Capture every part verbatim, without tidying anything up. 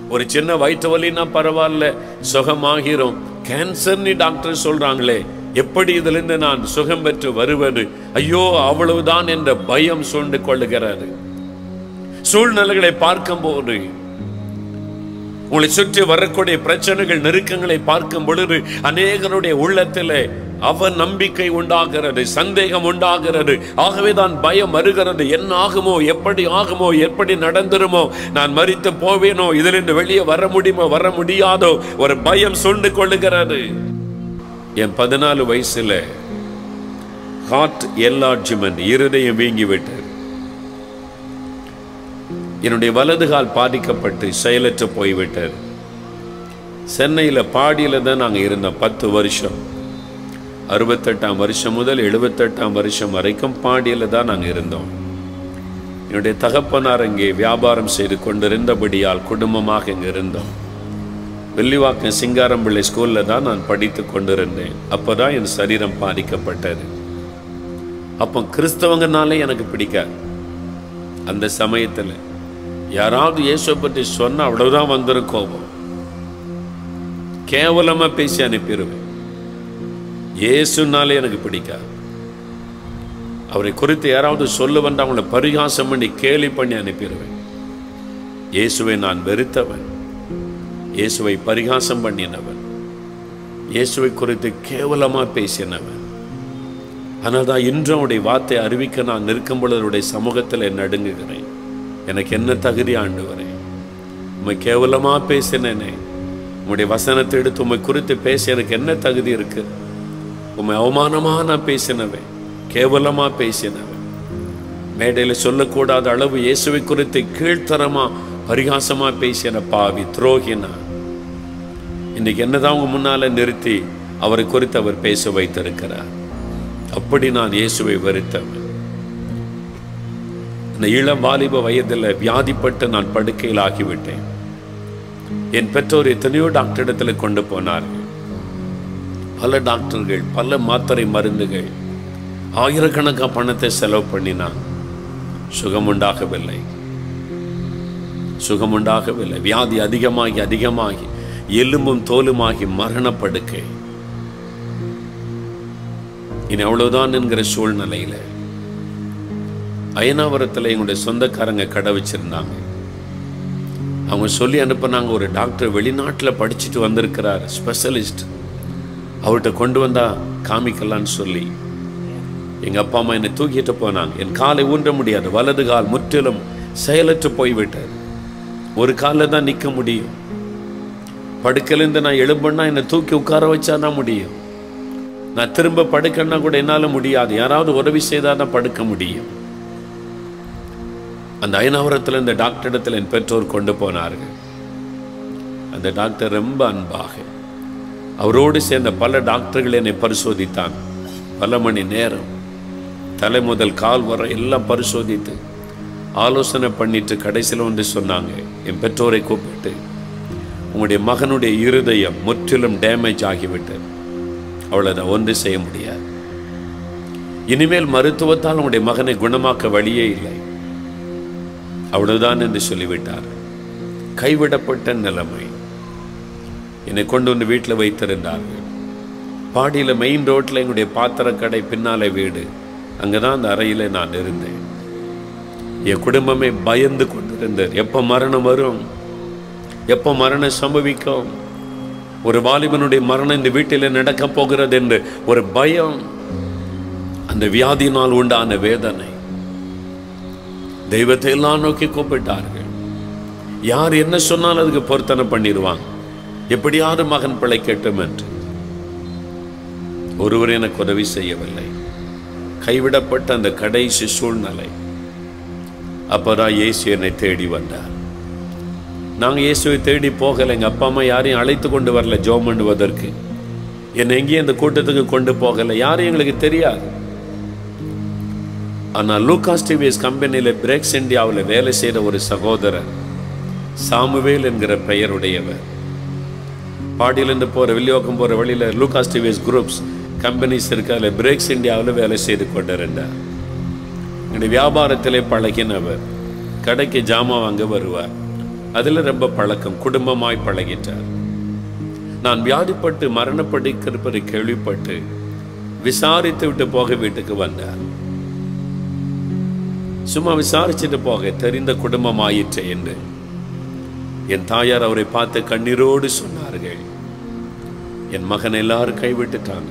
ஒரு சின்ன வயிற்று வலினா பரவாயில்ல, சுகமாகிறோம். கேன்சர்னு டாக்டர் சொல்றாங்களே, எப்படி இதிலிருந்து நான் சுகம் பெற்று வருவது? ஐயோ அவ்வளவுதான் என்ற பயம் சூழ்ந்து கொள்ளுகிறாரு. சூழ்நிலைகளை பார்க்கும் போது, உங்களை சுற்றி வரக்கூடிய பிரச்சனைகள், நெருக்கங்களை பார்க்கும் பொழுது அநேகருடைய உள்ளத்திலே அவ நம்பிக்கை உண்டாகிறது, சந்தேகம் உண்டாகிறது. ஆகவே தான் பயம் வருகிறது. என்ன ஆகுமோ, எப்படி ஆகுமோ, எப்படி நடந்துருமோ, நான் மரித்து போவேனோ, இதிலிருந்து வெளியே வர முடியுமோ வர முடியாதோ ஒரு பயம் சூழ்ந்து கொள்ளுகிறது. என் பதினாலு வயசுல ஹார்ட் என்லார்ஜ்மென்ட், இருதயம் வீங்கிவிட்டது. என்னுடைய வலது கால் பாதிக்கப்பட்டு செயலற்று போய்விட்டது. சென்னையில் பாடியில் தான் நாங்கள் இருந்தோம் பத்து வருஷம். அறுபத்தெட்டாம் வருஷம் முதல் எழுபத்தெட்டாம் வருஷம் வரைக்கும் பாடியில் தான் நாங்கள் இருந்தோம். என்னுடைய தகப்பனார் இங்கே வியாபாரம் செய்து கொண்டிருந்தபடியால் குடும்பமாக இங்கே இருந்தோம். வெள்ளிவாக்கம் சிங்காரம்பிள்ளை ஸ்கூலில் தான் நான் படித்து கொண்டிருந்தேன். அப்போ தான் என் சரீரம் பாதிக்கப்பட்டது. அப்போ கிறிஸ்தவங்கனாலே எனக்கு பிடிக்காது. அந்த சமயத்தில் யாராவது இயேசுவை பற்றி சொன்ன அவ்வளவுதான் வந்துடும் கோபம். கேவலமா பேசி அனுப்பிடுவேன். இயேசுனாலே எனக்கு பிடிக்காது. அவரை குறித்து யாராவது சொல்ல வந்து அவங்கள பரிகாசம் பண்ணி கேலி பண்ணி அனுப்பிடுவேன். இயேசுவை நான் வெறுத்தவன், இயேசுவை பரிகாசம் பண்ணினவன், இயேசுவை குறித்து கேவலமா பேசினவன். ஆனால் தான் இன்று அவருடைய வார்த்தை அறிவிக்க நான் நிற்கும் பொழுது அவருடைய சமூகத்தில் நடுங்குகிறேன். எனக்கு என்ன தகுதி ஆண்டவரே? உம்மை கேவலமா பேசினேனே, உம்முடைய வசனத்தை எடுத்து உம்மை குறித்து பேச எனக்கு என்ன தகுதி இருக்கு? உம்மை அவமானமா நான் பேசினவன், கேவலமா பேசினவன், மேடையில் சொல்லக்கூடாத அளவு இயேசுவை குறித்து கீழ்த்தரமா பரிகாசமா பேசின பாவி துரோகினா. இன்னைக்கு என்னதான் உங்க முன்னால நிறுத்தி அவரை குறித்து அவர் பேச வைத்திருக்கிறார். அப்படி நான் இயேசுவை வெறுத்தவன். இந்த இளம் வாலிப வயதில் வியாதிப்பட்டு நான் படுக்கையில் ஆகிவிட்டேன். என் பெற்றோர் எத்தனையோ டாக்டர் இடத்துல கொண்டு போனார்கள். பல டாக்டர்கள், பல மாத்திரை மருந்துகள், ஆயிரக்கணக்கான பணத்தை செலவு பண்ணினான். சுகமுண்டாகவில்லை, சுகமுண்டாகவில்லை. வியாதி அதிகமாகி அதிகமாகி எலும்பும் தோலுமாகி மரணப்படுக்கை. இனி அவ்வளவுதான் என்கிற சூழ்நிலையில அயனாவரத்தில் எங்களுடைய சொந்தக்காரங்க கடை வச்சிருந்தாங்க. அவங்க சொல்லி அனுப்பினாங்க, ஒரு டாக்டர் வெளிநாட்டில் படிச்சுட்டு வந்திருக்கிறார், ஸ்பெஷலிஸ்ட், அவர்கிட்ட கொண்டு வந்தா காமிக்கலான்னு சொல்லி எங்கள் அப்பா அம்மா என்னை தூக்கிட்டு போனாங்க. என் காலை ஊன்ற முடியாது, வலது கால் முற்றிலும் செயலற்று போய்விட்டார். ஒரு காலில் தான் நிற்க முடியும். படுக்கையிலேருந்து நான் எழும்புன்னா என்னை தூக்கி உட்கார வச்சா தான் முடியும். நான் திரும்ப படுக்கன்னா கூட என்னால் முடியாது. யாராவது உதவி செய்தால் தான் படுக்க முடியும். அந்த அயனாவரத்தில் இந்த டாக்டர் இடத்துல என் பெற்றோர் கொண்டு போனார்கள். அந்த டாக்டர் ரொம்ப அன்பாக, அவரோடு சேர்ந்த பல டாக்டர்கள் என்னை பரிசோதித்தான். பல மணி நேரம் தலை முதல் கால் வர எல்லாம் பரிசோதித்து ஆலோசனை பண்ணிட்டு கடைசியில் வந்து சொன்னாங்க, என் பெற்றோரை கூப்பிட்டு, உங்களுடைய மகனுடைய இருதயம் முற்றிலும் டேமேஜ் ஆகிவிட்டது, அவ்வளோதான், ஒன்று செய்ய முடியாது. இனிமேல் மருத்துவத்தால் உங்களுடைய மகனை குணமாக்க வழியே இல்லை, அவ்வளவுதான் என்று சொல்லிவிட்டார். கைவிடப்பட்ட நிலைமை. என்னை கொண்டு வந்து வீட்டில் வைத்திருந்தார்கள். பாடியில் மெயின் ரோட்டில் எங்களுடைய பாத்திர கடை பின்னாலே வீடு, அங்கே தான் அந்த அறையில் நான் இருந்தேன். என் குடும்பமே பயந்து கொண்டிருந்தது. எப்போ மரணம் வரும், எப்போ மரணம் சம்பவிக்கும், ஒரு வாலிபனுடைய மரணம் இந்த வீட்டில் நடக்க போகிறது என்று ஒரு பயம். அந்த வியாதியினால் உண்டான வேதனை. தெய்வத்தை எல்லாம் நோக்கி கூப்பிட்டார்கள். யார் என்ன சொன்னாலும் அதுக்கு பொருத்தனை பண்ணிடுவாங்க, எப்படியாவது மகன் பிழைக்கட்டும் என்று. ஒருவர் எனக்கு உதவி செய்யவில்லை. கைவிடப்பட்ட அந்த கடைசி சூழ்நிலை. அப்பதான் இயேசு என்னை தேடி வந்தார். நாங்கள் இயேசுவை தேடி போகலை. எங்கள் அப்பா அம்மா யாரையும் அழைத்து கொண்டு வரல ஜெபம் பண்ணுவதற்கு. என்னை எங்கேயும் இந்த கூட்டத்துக்கு கொண்டு போகலை. யாரும் எங்களுக்கு தெரியாது. ஆனால் லூகாஸ் டிவிஎஸ் கம்பெனியில் பிரேக்ஸ் இந்தியாவில் வேலை செய்கிற ஒரு சகோதரர், சாமுவேல் என்கிற பெயருடையவர், பாடியிலேருந்து போகிற வில்லியோக்கம் போகிற வழியில் லூகாஸ் டிவிஎஸ் குரூப்ஸ் கம்பெனிஸ் இருக்கால, பிரேக்ஸ் இந்தியாவில் வேலை செய்து கொண்டிருந்தார். என்னுடைய வியாபாரத்திலே பழகினவர். கடைக்கு ஜாமான் வாங்க வருவார். அதுல ரொம்ப பழக்கம், குடும்பமாய் பழகிட்டார். நான் வியாதிப்பட்டு மரணப்படிருப்பதை கேள்விப்பட்டு விசாரித்து விட்டு போக வீட்டுக்கு வந்தார். சும்மா விசாரிச்சுட்டு போக, தெரிந்த குடும்பம் ஆயிற்று என்று. என் தாயார் அவரை பார்த்து கண்ணீரோடு சொன்னார்கள், என் மகன் எல்லாரும் கைவிட்டுட்டாங்க,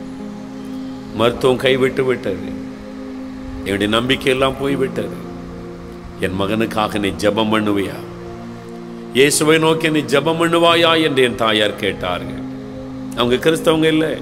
மருத்துவம் கைவிட்டு விட்டது, என்னுடைய நம்பிக்கை எல்லாம் போய்விட்டது, என் மகனுக்காக நீ ஜெபம் பண்ணுவியா, இயேசுவை நோக்கி நீ ஜெபம் பண்ணுவாயா என்று என் தாயார் கேட்டார்கள். அவங்க கிறிஸ்தவங்க இல்லை,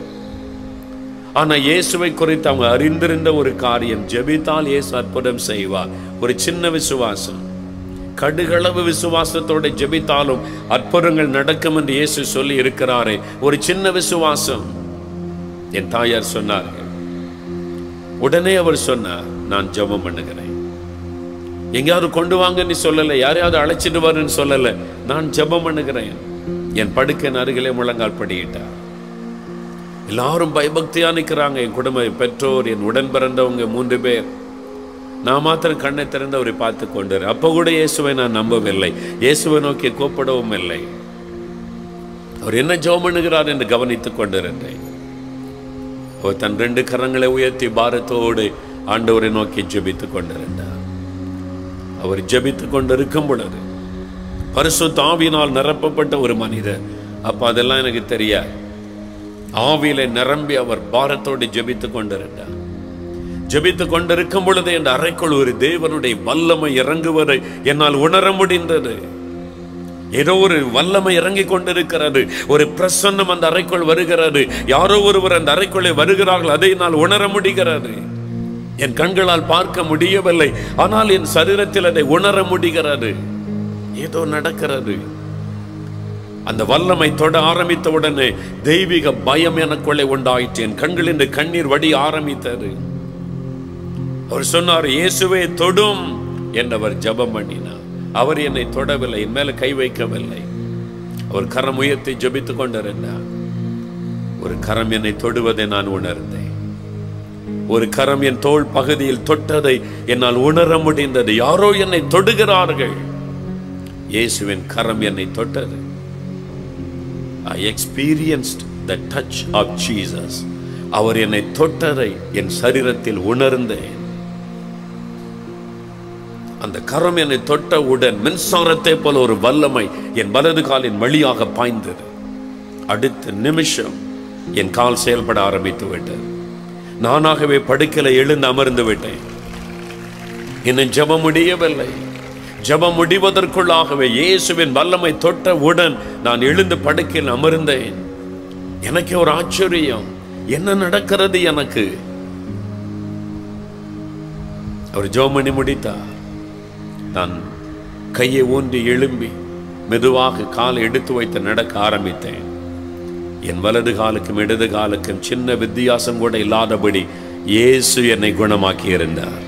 ஆனா இயேசுவை குறித்து அவங்க அறிந்திருந்த ஒரு காரியம், ஜெபித்தால் இயேசு அற்புதம் செய்வார். ஒரு சின்ன விசுவாசம், கடுகளவு விசுவாசத்தோட ஜெபித்தாலும் அற்புதங்கள் நடக்கும் என்று இயேசு சொல்லி இருக்கிறாரே, ஒரு சின்ன விசுவாசம். என் தாயார் சொன்னார்கள். உடனே அவர் சொன்னார், நான் ஜெபம் பண்ணுகிறேன். எங்கேயாவது கொண்டு வாங்கன்னு சொல்லலை, யாரையாவது அழைச்சிட்டு வரேன்னு சொல்லலை, நான் ஜெபம் பண்ணுகிறேன். என் படுக்கையின் அருகிலே முழங்கால் படியிட்டார். எல்லாரும் பயபக்தியா நிற்கிறாங்க, என் குடும்ப பெற்றோர், என் உடன் பிறந்தவங்க மூன்று பேர். நான் மாத்திரம் கண்ணை திறந்து அவரை பார்த்து கொண்டு, அப்ப கூட இயேசுவை நான் நம்பவில்லை, இயேசுவை நோக்கி கூப்பிடவும் இல்லை. அவர் என்ன ஜெபம் பண்ணுகிறார் என்று கவனித்துக் கொண்டிருந்தேன். அவர் தன் ரெண்டு கரங்களை உயர்த்தி பாரத்தோடு ஆண்டவரை நோக்கி ஜெபித்துக் கொண்டிருந்தார். அவர் ஜெபித்துக் கொண்டிருக்கும் பொழுது பரிசுத்த ஆவியினால் நிரப்பப்பட்ட ஒரு மனிதர், அப்ப அதெல்லாம் எனக்கு தெரியாது, ஆவியில நிரம்பி அவர் பாரத்தோடு ஜெபித்துக் கொண்டிருந்தார். ஜெபித்துக் கொண்டிருக்கும் பொழுது என் அறைக்குள் ஒரு தேவனுடைய வல்லமை இறங்குவதை என்னால் உணர முடிந்தது. ஏதோ ஒரு வல்லமை இறங்கி கொண்டிருக்கிறது, ஒரு பிரசன்னம் அந்த அறைக்குள் வருகிறது, யாரோ ஒருவர் அந்த அறைக்குள்ளே வருகிறார்கள், அதை நான் உணர முடிகிறது. என் கண்களால் பார்க்க முடியவில்லை, ஆனால் என் சரீரத்தில் அதை உணர முடிகிறது. ஏதோ நடக்கிறது. அந்த வல்லமை தொட ஆரம்பித்த உடனே தெய்வீக பயம் எனக்குள்ளே உண்டாயிற்று. என் கண்களில் கண்ணீர் வடி ஆரம்பித்தது. அவர் சொன்னார், இயேசுவே தொடும் என்றவர் ஜெபம் பண்ணினார். அவர் என்னை தொடவில்லை, என் மேல கை வைக்கவில்லை. அவர் கரம் உயர்த்தி ஜெபித்துக் கொண்டிருந்தார். ஒரு கரம் என்னை தொடுவதை நான் உணர்ந்தேன். ஒரு கரம் என் தோள் பகுதியில் தொட்டதை என்னால் உணர முடிந்தது. யாரோ என்னை தொடுகிறார்கள். இயேசுவின் கரம் என்னை தொட்டது. I experienced the touch of Jesus. அவர் என்னை தொட்டதை என் சரீரத்தில் உணர்ந்தேன். அந்த கரம் என்னை தொட்டவுடன் மின்சாரத்தை போல ஒரு வல்லமை என் வலது காலின் வழியாக பாய்ந்தது. அடுத்த நிமிஷம் என் கால் செயல்பட ஆரம்பித்து விட்டது. நானாகவே படுக்கையில எழுந்து அமர்ந்து விட்டேன். இன்னும் ஜெபம் முடியவில்லை. ஜெபம் முடிவதற்குள்ளாகவே இயேசுவின் வல்லமை தொட்டவுடன் நான் எழுந்து படுக்கையில் அமர்ந்தேன். எனக்கு ஒரு ஆச்சரியம், என்ன நடக்கிறது எனக்கு? அவர் ஜெபம் பண்ணி முடித்தார். நான் கையை ஊன்றி எழும்பி மெதுவாக காலை எடுத்து வைத்து நடக்க ஆரம்பித்தேன். என் வலது காலுக்கும் இடது காலுக்கும் சின்ன வித்தியாசம் கூட இல்லாதபடி இயேசு என்னை குணமாக்கி இருந்தார்.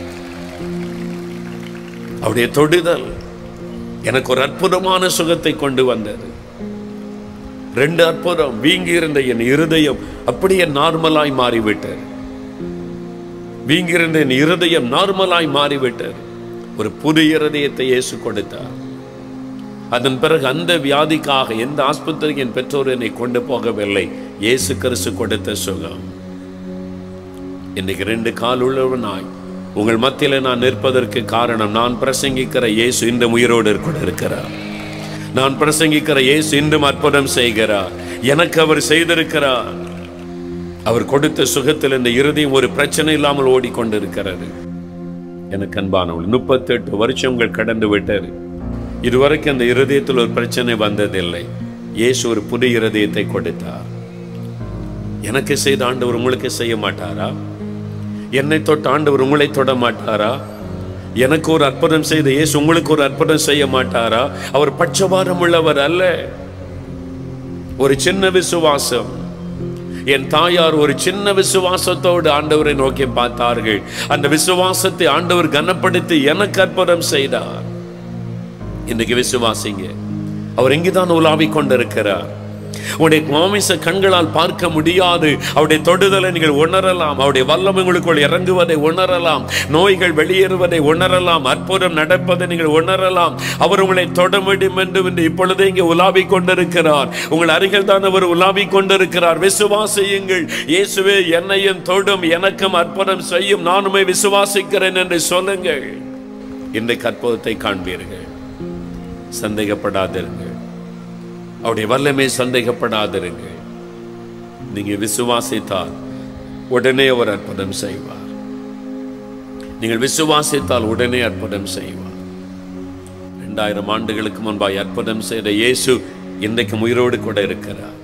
அவருடைய தொடுதல் எனக்கு ஒரு அற்புதமான சுகத்தை கொண்டு வந்தது. ரெண்டு அற்புதம். வீங்கி இருந்த என் இருதயம் அப்படியே நார்மலாய் மாறிவிட்டது. வீங்கி இருந்த என் இருதயம் நார்மலாய் மாறிவிட்டது. ஒரு புது இருதயத்தை இயேசு கொடுத்தார். அதன் பிறகு அந்த வியாதிக்காக எந்த ஆஸ்பத்திரிக்கு என் பெற்றோர் என்னை கொண்டு போகவில்லை. இயேசு கிறிஸ்து கொடுத்த சுகம். இன்னைக்கு ரெண்டு கால் உள்ளவனாய் உங்கள் மத்தியில நான் நிற்பதற்கு காரணம், நான் பிரசங்கிக்கிற இயேசு இந்த உயிரோடு கூட இருக்கிறார். நான் பிரசங்கிக்கிற இயேசு இன்றும் அற்புதம் செய்கிறார். எனக்கு அவர் செய்திருக்கிறார். அவர் கொடுத்த சுகத்தில் இந்த இருதயம் ஒரு பிரச்சனை இல்லாமல் ஓடிக்கொண்டிருக்கிறது. எனக்கு அன்பானவள், முப்பத்தி எட்டு வருஷங்கள் கடந்து விட்டது. இதுவரைக்கும் அந்த இருதயத்தில் ஒரு பிரச்சனை வந்ததில்லை. இயேசு ஒரு புது இருதயத்தை கொடுத்தார். எனக்கு செய்த ஆண்டவர் உங்களுக்கு செய்ய மாட்டாரா? என்னை தொட்ட ஆண்டவர் உங்களை தொட மாட்டாரா? எனக்கு ஒரு அற்புதம் செய்த இயேசு உங்களுக்கு ஒரு அற்புதம் செய்ய மாட்டாரா? அவர் பட்சபாதம் உள்ளவர் அல்ல. ஒரு சின்ன விசுவாசம். என் தாயார் ஒரு சின்ன விசுவாசத்தோடு ஆண்டவரை நோக்கி பார்த்தார்கள். அந்த விசுவாசத்தை ஆண்டவர் கனப்படுத்தி எனக்கு அற்புதம் செய்தார். இன்னைக்கு விசுவாசிங்க, அவர் எங்குதான் உலாவிக் கொண்டிருக்கிறார். உங்களுடைய மாமிச கண்களால் பார்க்க முடியாது. அவருடைய தொடுதலை நீங்கள் உணரலாம். அவருடைய வல்லமை உங்களுக்குள் இறங்குவதை உணரலாம். நோய்கள் வெளியேறுவதை உணரலாம். அற்புதம் நடப்பதை நீங்கள் உணரலாம். அவர் உங்களை தொட முடியும் என்று இப்பொழுதே இங்கே உலாவிக் கொண்டிருக்கிறார். உங்கள் அருகில் தான் அவர் உலாவிக் கொண்டிருக்கிறார். விசுவாசியுங்கள். இயேசுவே என்னையும் தொடும், எனக்கும் அற்புதம் செய்யும், நானுமே விசுவாசிக்கிறேன் என்று சொல்லுங்கள். இன்றைக்கு அற்புதத்தை காண்பீர்கள். சந்தேகப்படாதிருங்கள். அவருடைய வல்லமை சந்தேகப்படாதிருங்கள். நீங்க விசுவாசித்தால் உடனே அவர் அற்புதம் செய்வார். நீங்கள் விசுவாசித்தால் உடனே அற்புதம் செய்வார். இரண்டாயிரம் ஆண்டுகளுக்கு முன்பாய் அற்புதம் செய்த இயேசு இன்றைக்கும் உயிரோடு கூட இருக்கிறார்.